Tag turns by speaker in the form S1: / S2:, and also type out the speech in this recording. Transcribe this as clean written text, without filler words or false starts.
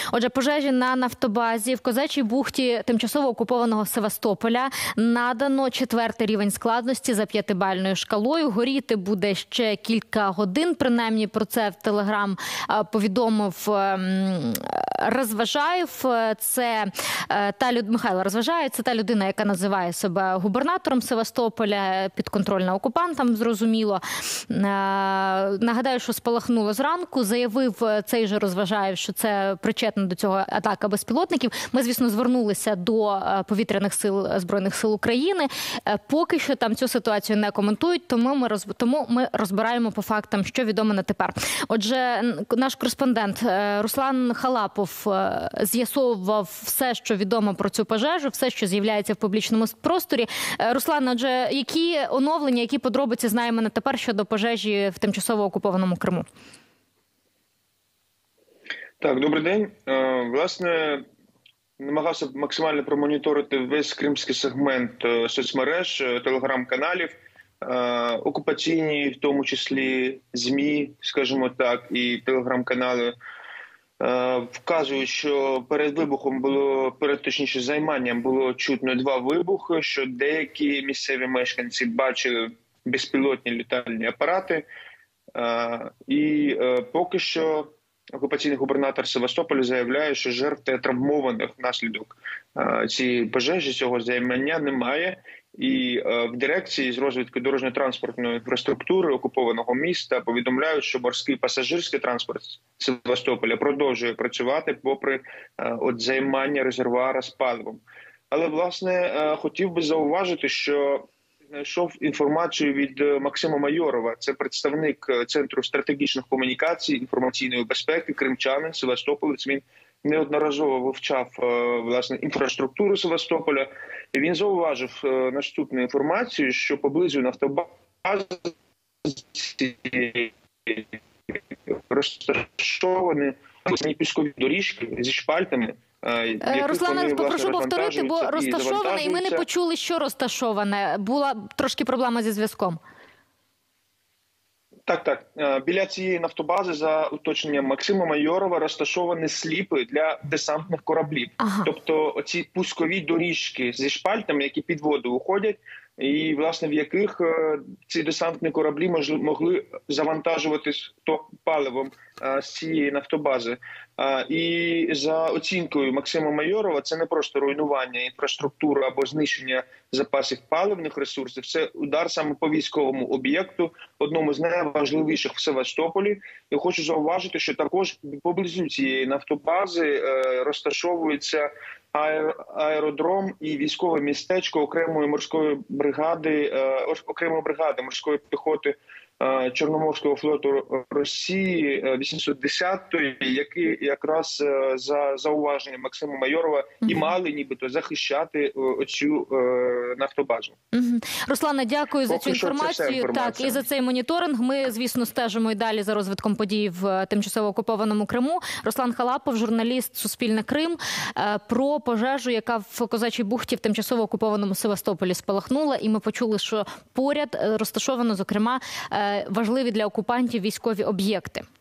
S1: Отже, пожежі на нафтобазі в Козачій бухті тимчасово окупованого Севастополя надано 4-й рівень складності за 5-бальною шкалою. Горіти буде ще кілька годин, принаймні про це в Телеграм повідомив Розважаєв. Це Михайло Розважаєв, це та людина, яка називає себе губернатором Севастополя, підконтрольна окупантам, зрозуміло. Нагадаю, що спалахнуло зранку, заявив цей же Розважаєв, що це причетна до цього атака безпілотників. Ми, звісно, звернулися до повітряних сил Збройних сил України. Поки що там цю ситуацію не коментують, тому ми розбираємо по фактам, що відомо на тепер. Отже, наш кореспондент Руслан Халапов з'ясовував все, що відомо про цю пожежу, все, що з'являється в публічному просторі. Руслан, отже, які оновлення, які подробиці знаємо на тепер щодо пожежі в тимчасово окупованому Криму?
S2: Так, добрий день. Власне, намагався максимально промоніторити весь кримський сегмент соцмереж, телеграм-каналів, окупаційні, в тому числі ЗМІ, скажімо так, і телеграм-канали. Вказують, що перед вибухом точніше займанням було чутно 2 вибухи, що деякі місцеві мешканці бачили безпілотні літальні апарати. І поки що окупаційний губернатор Севастополя заявляє, що жертв та травмованих внаслідок цієї пожежі, цього займання немає. І в дирекції з розвитку дорожньо-транспортної інфраструктури окупованого міста повідомляють, що морський пасажирський транспорт Севастополя продовжує працювати попри займання резервуара з паливом. Але, власне, хотів би зауважити, що знайшов інформацію від Максима Майорова, це представник Центру стратегічних комунікацій, інформаційної безпеки, кримчанин, Севастополець. Він неодноразово вивчав, власне, інфраструктуру Севастополя. І він зауважив наступну інформацію, що поблизу нафтобази розташовані піскові доріжки зі шпальтами.
S1: Руслане, попрошу повторити, бо розташоване, і ми не почули, що розташоване. Була трошки проблема зі зв'язком.
S2: Так. Біля цієї нафтобази, за уточненням Максима Майорова, розташовані сліпи для десантних кораблів. Ага. Тобто оці пускові доріжки зі шпальтами, які під воду уходять, і, власне, в яких ці десантні кораблі могли завантажуватись паливом з цієї нафтобази. І за оцінкою Максима Майорова, це не просто руйнування інфраструктури або знищення запасів паливних ресурсів, це удар саме по військовому об'єкту, одному з найважливіших в Севастополі. І хочу зауважити, що також поблизу цієї нафтобази розташовується аеродром і військове містечко окремої бригади морської піхоти Чорноморського флоту Росії 810-ї, які якраз за зауваженням Максима Майорова і мали нібито захищати оцю нафтобазу.
S1: Руслане, дякую за цю інформацію. Так, і за цей моніторинг. Ми, звісно, стежимо і далі за розвитком подій в тимчасово окупованому Криму. Руслан Халапов, журналіст Суспільне Крим, про пожежу, яка в Козачій бухті в тимчасово окупованому Севастополі спалахнула. І ми почули, що поряд розташовано, зокрема, важливі для окупантів військові об'єкти.